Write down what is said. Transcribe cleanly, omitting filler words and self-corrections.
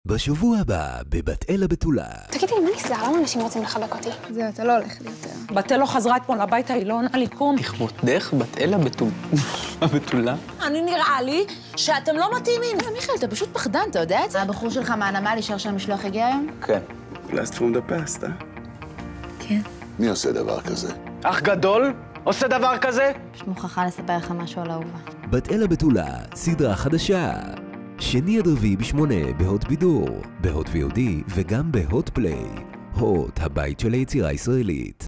בשבוע הבא בבת אל הבתולה. תגידי לי, מה נסגר? למה אנשים רוצים לחבק אותי? זהו, אתה לא הולך לי יותר. בת אל לא חזרה אתמול הביתה, היא לא עונה לי כלום. לכבודך בת אל הבתולה? אני נראה לי שאתם לא מתאימים. מיכאל, אתה פשוט פחדן, אתה יודע את זה? הבחור שלך מהנמל אישר שהמשלוח הגיע היום? כן. Blast from the past, כן. מי עושה דבר כזה? אח גדול? עושה דבר כזה? פשוט מוכרחה לספר לך משהו על אהובה. בת אל הבתולה, סדרה חדשה. שני עד רביעי ב8 בהוט בידור, בהוט VOD וגם בהוט פליי. הוט, הבית של היצירה הישראלית.